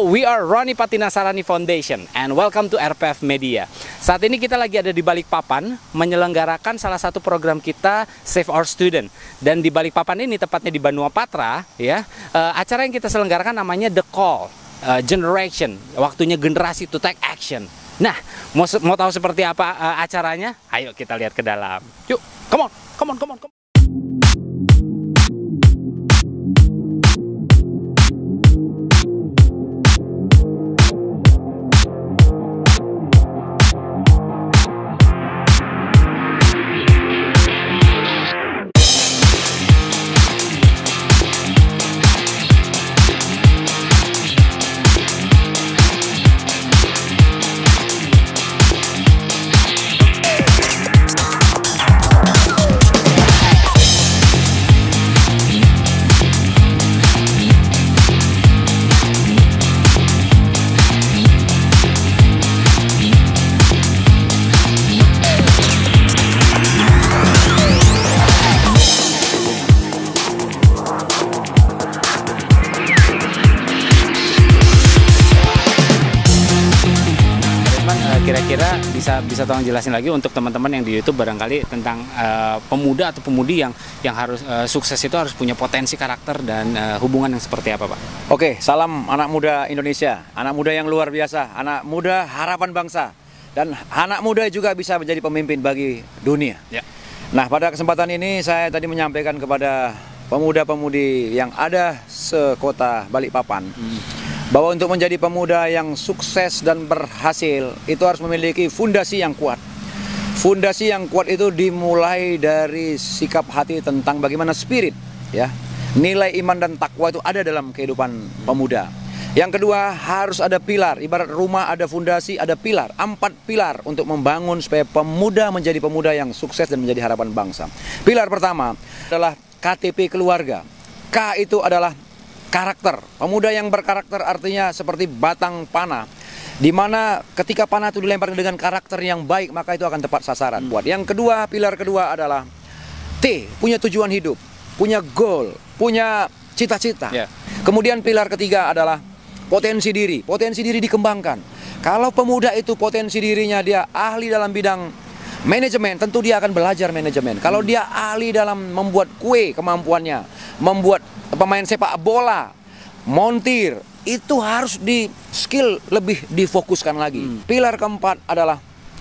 Hello, we are Roni Patinasarani Foundation and welcome to RPF Media. Saat ini kita lagi ada di Balikpapan menyelenggarakan salah satu program kita Save Our Student. Dan di Balikpapan ini tepatnya di Banua Patra ya, acara yang kita selenggarakan namanya The Call Generation, waktunya generasi to take action. Nah, mau tahu seperti apa acaranya? Ayo kita lihat ke dalam. Yuk, come on. Kira-kira bisa tolong jelasin lagi untuk teman-teman yang di YouTube barangkali tentang pemuda atau pemudi yang harus sukses itu harus punya potensi karakter dan hubungan yang seperti apa, Pak? Oke, salam anak muda Indonesia, anak muda yang luar biasa, anak muda harapan bangsa, dan anak muda juga bisa menjadi pemimpin bagi dunia. Ya. Nah, pada kesempatan ini saya tadi menyampaikan kepada pemuda-pemudi yang ada sekota Balikpapan. Bahwa untuk menjadi pemuda yang sukses dan berhasil itu harus memiliki fondasi yang kuat. Fondasi yang kuat itu dimulai dari sikap hati tentang bagaimana spirit, ya. Nilai iman dan takwa itu ada dalam kehidupan pemuda. Yang kedua, harus ada pilar. Ibarat rumah ada fondasi, ada pilar. 4 pilar untuk membangun supaya pemuda menjadi pemuda yang sukses dan menjadi harapan bangsa. Pilar pertama adalah KTP keluarga. K itu adalah karakter. Pemuda yang berkarakter artinya seperti batang panah, di mana ketika panah itu dilempar dengan karakter yang baik, maka itu akan tepat sasaran. Yang kedua, pilar kedua adalah T, punya tujuan hidup, punya goal, punya cita-cita. Kemudian pilar ketiga adalah potensi diri. Potensi diri dikembangkan. Kalau pemuda itu potensi dirinya dia ahli dalam bidang manajemen, tentu dia akan belajar manajemen. Kalau dia ahli dalam membuat kue, kemampuannya membuat pemain sepak bola, montir, itu harus di skill lebih difokuskan lagi. Pilar keempat adalah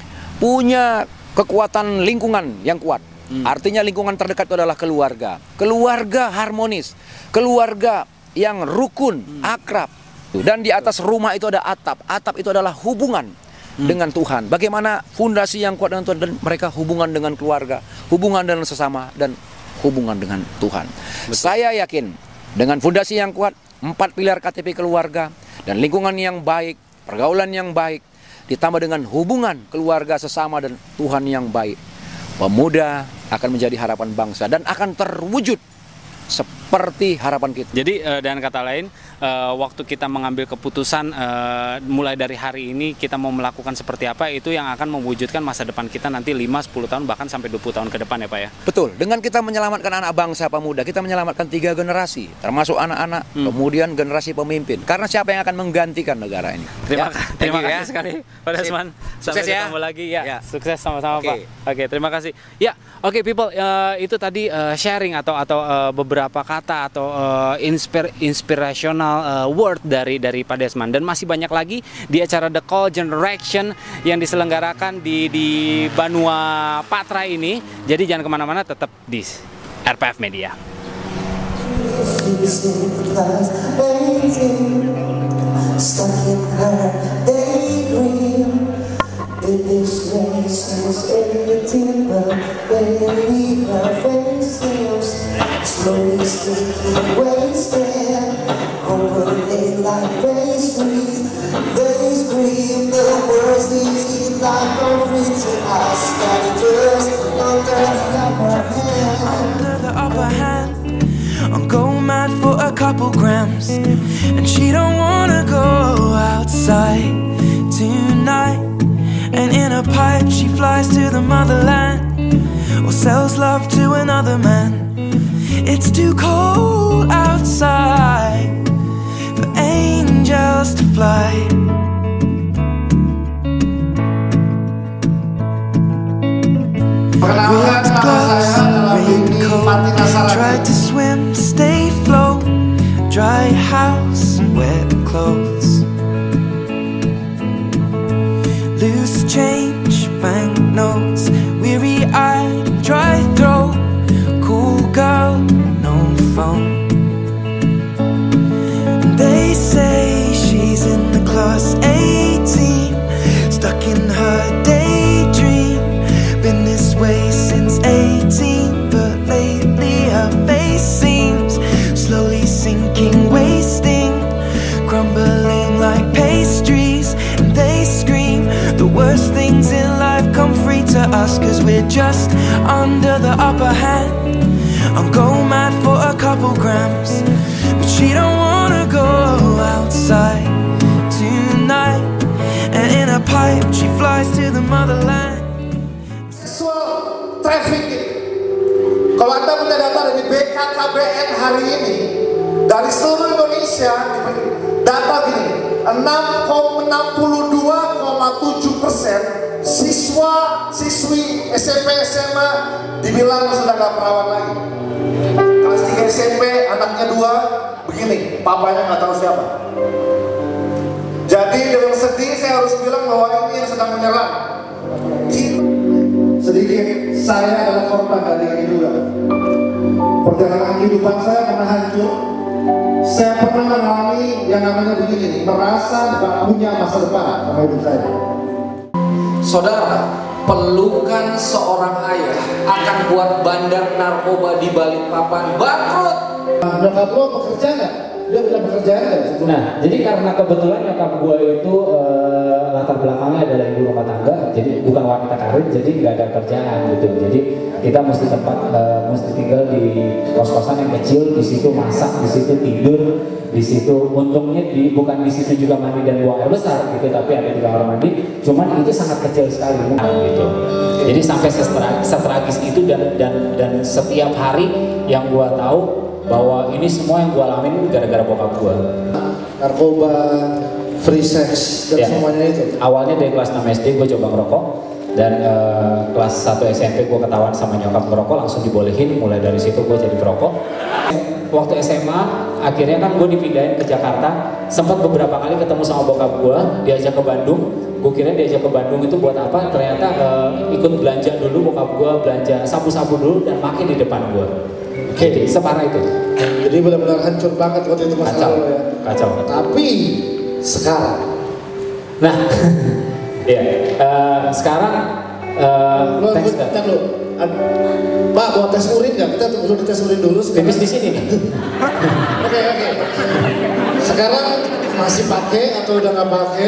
punya kekuatan lingkungan yang kuat. Artinya lingkungan terdekat itu adalah keluarga. Keluarga harmonis, keluarga yang rukun, akrab. Dan di atas rumah itu ada atap. Atap itu adalah hubungan dengan Tuhan. Bagaimana fondasi yang kuat dengan Tuhan, dan mereka hubungan dengan keluarga, hubungan dengan sesama, dan hubungan dengan Tuhan. Betul. Saya yakin dengan fondasi yang kuat, 4 pilar KTP keluarga, dan lingkungan yang baik, pergaulan yang baik, ditambah dengan hubungan keluarga sesama dan Tuhan yang baik, pemuda akan menjadi harapan bangsa dan akan terwujud seperti harapan kita. Jadi dengan kata lain, waktu kita mengambil keputusan mulai dari hari ini kita mau melakukan seperti apa, itu yang akan mewujudkan masa depan kita nanti 5-10 tahun bahkan sampai 20 tahun ke depan ya Pak ya? Betul, dengan kita menyelamatkan anak bangsa pemuda, kita menyelamatkan 3 generasi, termasuk anak-anak, kemudian generasi pemimpin. Karena siapa yang akan menggantikan negara ini? Terima kasih sekali Pak Desmond. Sampai ketemu lagi ya. Sukses sama-sama Pak. Oke, terima kasih. Ya, oke people, itu tadi sharing atau beberapa kata atau inspirational word dari Pak Desmond, dan masih banyak lagi di acara The Call Generation yang diselenggarakan di Banua Patra ini. Jadi jangan kemana-mana, tetap di RPF Media. Slowly slipping, wasted, overlaid like pastries. They scream the words easy like a reaching. I started just under the upper hand. I'm going mad for a couple grams, and she don't wanna go outside tonight. And in a pipe she flies to the motherland, or sells love to another man. It's too cold outside for angels just a flight. Ripped gloves, raincoat, tried to swim, stay afloat. Dry house, wet clothes. Loose change, banknotes, weary-eyed, dry throat. Cool girl, no phone. They say she's in the class 18, stuck in her daydream. Been this way since 18, but lately her face seems slowly sinking, wasting, crumbling like pastries. And they scream the worst things in life come free to us, 'cause we're just under the upper hand. I'll go mad for a couple grams, but she don't wanna go outside tonight. And in a pipe she flies to the motherland. Seksual trafficking. Kalau Anda punya data dari BKKBN hari ini, dari seluruh Indonesia, data gini, 62,7% siswa-siswi SMP SMA dibilang sudah gak perawan lagi. Kelas 3 SMP, anaknya 2, begini, papanya gak tahu siapa. Jadi dengan sedih saya harus bilang bahwa ini yang sedang menyerang. Sedikit, saya adalah korban dari ini juga. Perjalanan kehidupan saya pernah hancur. Saya pernah mengalami yang namanya begini, merasa gak punya masa depan sama hidup saya. Saudara, pelukan seorang ayah akan buat bandar narkoba di Balikpapan bangkrut. Nyokap lo bekerja nggak? Dia punya pekerjaan nggak? Nah, jadi karena kebetulan nyokap gue itu latar belakangnya adalah ibu rumah tangga, jadi bukan wanita karir, jadi nggak ada kerjaan gitu. Jadi kita mesti tinggal di kos-kosan yang kecil, di situ masak, di situ tidur, di situ untungnya bukan di situ juga mandi dan buang air besar gitu, tapi ada di kamar mandi. Cuman itu sangat kecil sekali gitu. Jadi sampai setragis itu dan setiap hari yang gue tahu bahwa ini semua yang gue alamin gara-gara bokap gue. Narkoba, free sex, dan semuanya itu. Awalnya dari kelas 6 SD gue coba ngerokok, dan kelas 1 SMP gue ketahuan sama nyokap ngerokok, langsung dibolehin. Mulai dari situ gue jadi perokok. Waktu SMA akhirnya kan gue dipindahin ke Jakarta. Sempat beberapa kali ketemu sama bokap gue, diajak ke Bandung. Gue kira diajak ke Bandung itu buat apa, ternyata ikut belanja dulu. Bokap gue belanja sabu-sabu dulu dan makin di depan gue. Jadi separah itu. Jadi benar-benar hancur banget waktu itu masa lalu ya. Kacau. Tapi sekarang, nah, ya sekarang Pak, mau tes urin nggak? Kita tunggu tes urin dulu. Pipis di sini nih. Oke. Sekarang masih pakai atau udah nggak pakai?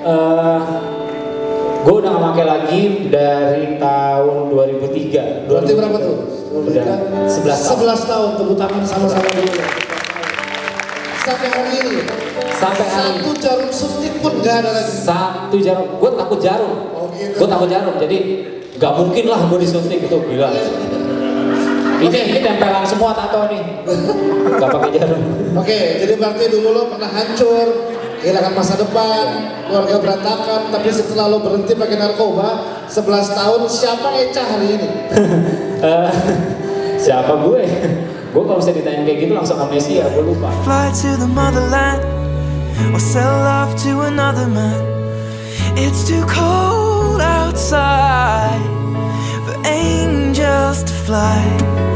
Gue udah gak pakai lagi dari tahun 2003. Berarti berapa tuh? Udah 11 tahun. Tepuk tangan sama-sama dulu. Sampai hari ini. Sampai hari ini. Satu jarum suntik pun gak ada lagi. Satu jarum. Gue takut jarum. Oh, gitu. Gue takut jarum. Jadi gak mungkin lah gue disuntik itu, gila. Ini tempelan semua tato nih. Gak pakai jarum. Oke, jadi berarti dulu lo pernah hancur, kehilangan masa depan, keluarga berantakan, tapi setelah lo berhenti pakai narkoba 11 tahun, siapa Eca hari ini? Siapa gue? Gue kalau bisa ditanya kayak gitu langsung amnesia, gue lupa. Fly to the motherland or sell love to another man. It's too cold outside for angels to fly.